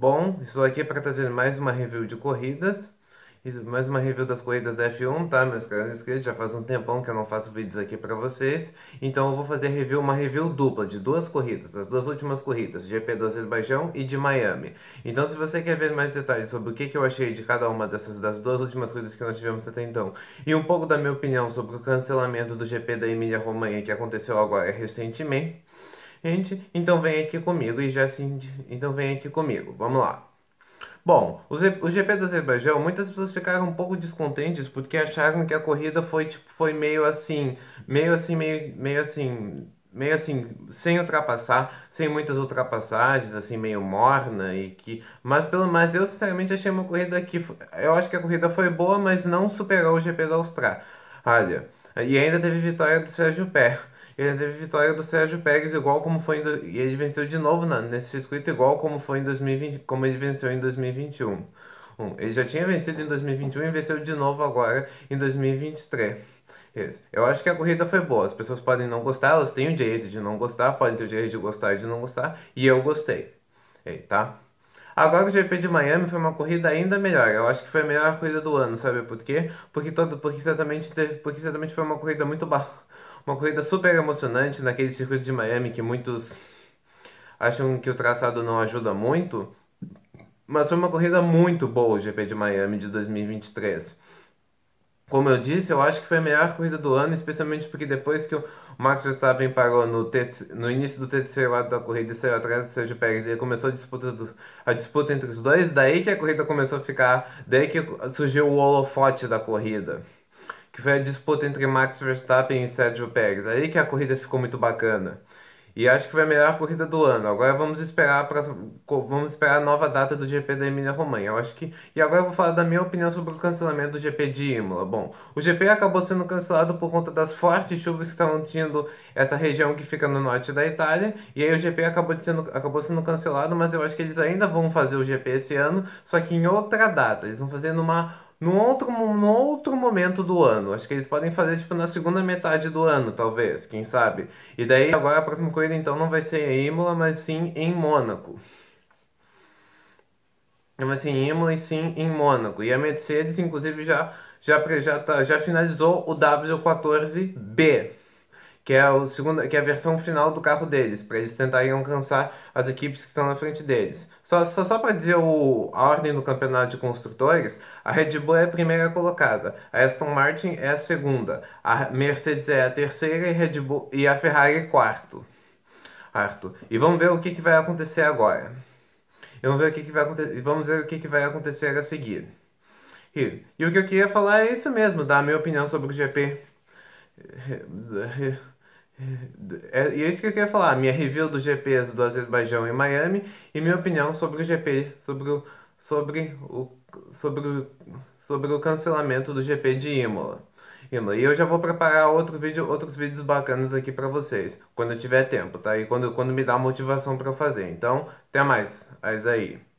Bom, estou aqui para trazer mais uma review de corridas, mais uma review das corridas da F1, tá, meus caros inscritos? Já faz um tempão que eu não faço vídeos aqui para vocês, então eu vou fazer uma review dupla de duas corridas, as duas últimas corridas, GP do Azerbaijão e de Miami. Então, se você quer ver mais detalhes sobre o que eu achei de cada uma das duas últimas corridas que nós tivemos até então, e um pouco da minha opinião sobre o cancelamento do GP da Emília-Romanha que aconteceu agora recentemente, gente, então vem aqui comigo e já assim, então vem aqui comigo. Vamos lá. Bom, o GP do Azerbaijão, muitas pessoas ficaram um pouco descontentes porque acharam que a corrida foi tipo, foi meio assim, sem ultrapassar, sem muitas ultrapassagens, assim, meio morna e que, mas eu sinceramente achei uma corrida que eu acho que a corrida foi boa, mas não superou o GP da Austrália. Olha, e ainda teve vitória do Sérgio Pérez. Ele teve vitória do Sérgio Pérez igual como foi e ele venceu de novo nesse circuito igual como foi em 2020, como ele venceu em 2021. Ele já tinha vencido em 2021 e venceu de novo agora em 2023. Eu acho que a corrida foi boa. As pessoas podem não gostar, elas têm o direito de não gostar, podem ter o direito de gostar e de não gostar, e eu gostei. Tá? Agora o GP de Miami foi uma corrida ainda melhor. Eu acho que foi a melhor corrida do ano, sabe por quê? Porque certamente foi uma corrida uma corrida super emocionante naquele circuito de Miami que muitos acham que o traçado não ajuda muito, mas foi uma corrida muito boa o GP de Miami de 2023. Como eu disse, eu acho que foi a melhor corrida do ano, especialmente porque depois que o Max Verstappen parou no início do terceiro lado da corrida e saiu atrás do Sérgio Pérez, e aí começou a disputa entre os dois, daí que a corrida começou a ficar, daí que surgiu o holofote da corrida, que foi a disputa entre Max Verstappen e Sérgio Pérez, aí que a corrida ficou muito bacana. E acho que foi a melhor corrida do ano. Agora vamos esperar a nova data do GP da Emília-Romanha. Eu acho que e agora eu vou falar da minha opinião sobre o cancelamento do GP de Imola. Bom, o GP acabou sendo cancelado por conta das fortes chuvas que estavam tendo essa região que fica no norte da Itália. E aí o GP acabou sendo cancelado, mas eu acho que eles ainda vão fazer o GP esse ano, só que em outra data. Eles vão fazer num outro momento do ano. Acho que eles podem fazer tipo na segunda metade do ano, talvez, quem sabe. E daí agora a próxima corrida então não vai ser em Imola, mas sim em Mônaco. Não vai ser em Imola e sim em Mônaco. E a Mercedes, inclusive, já finalizou o W14B, que é a versão final do carro deles, para eles tentarem alcançar as equipes que estão na frente deles. Só para dizer a ordem do campeonato de construtores, a Red Bull é a primeira colocada, a Aston Martin é a segunda, a Mercedes é a terceira e a Ferrari é quarto. Arthur. E vamos ver o que vai acontecer agora. Vamos ver o que vai acontecer a seguir. E o que eu queria falar é isso mesmo, dar a minha opinião sobre o GP. E é isso que eu queria falar, minha review dos GPs do Azerbaijão e Miami e minha opinião sobre o GP, sobre o, sobre o, sobre o cancelamento do GP de Imola. E eu já vou preparar outros vídeos bacanas aqui para vocês, quando eu tiver tempo, tá? E quando me dá motivação para fazer. Então, até mais. Aí.